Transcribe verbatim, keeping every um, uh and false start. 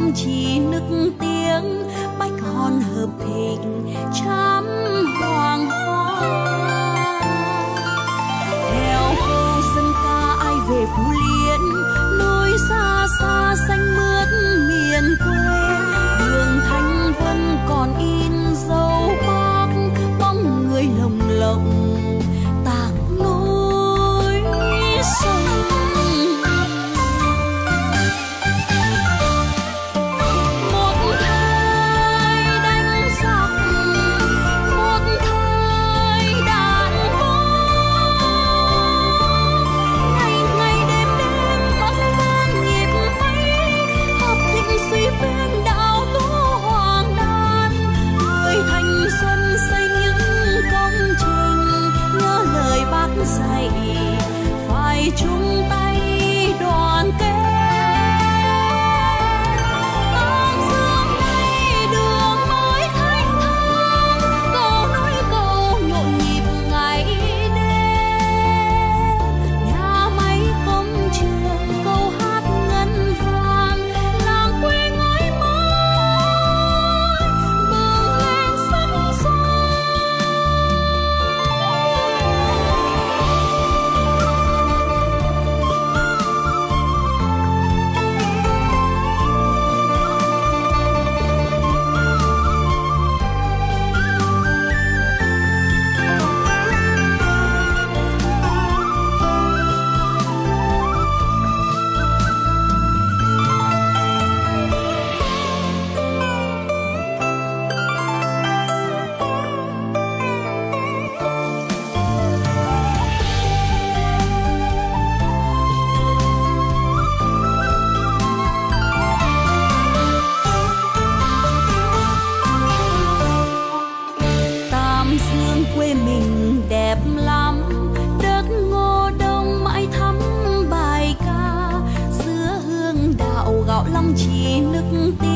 long chỉ nức tiếng bách hòn hợp hình trăm hoàng hoa. Theo câu dân ca ai về Phú Liên, núi xa xa xanh mướt miền quê, đường Thanh Vân còn in dấu bác bóng người lồng lộng tạc núi sông. Dạy phải chung tay đoàn kết, ôm sớm nay đường mới thanh thang, câu nối câu nhộn nhịp ngày đêm. Nhà máy công trường câu hát ngân vang, làng quê ngói mới bừng lên sắc son. Quê mình đẹp lắm, đất Ngô Đông mãi thắm bài ca, giữa hương đạo gạo long chỉ nức tiếng.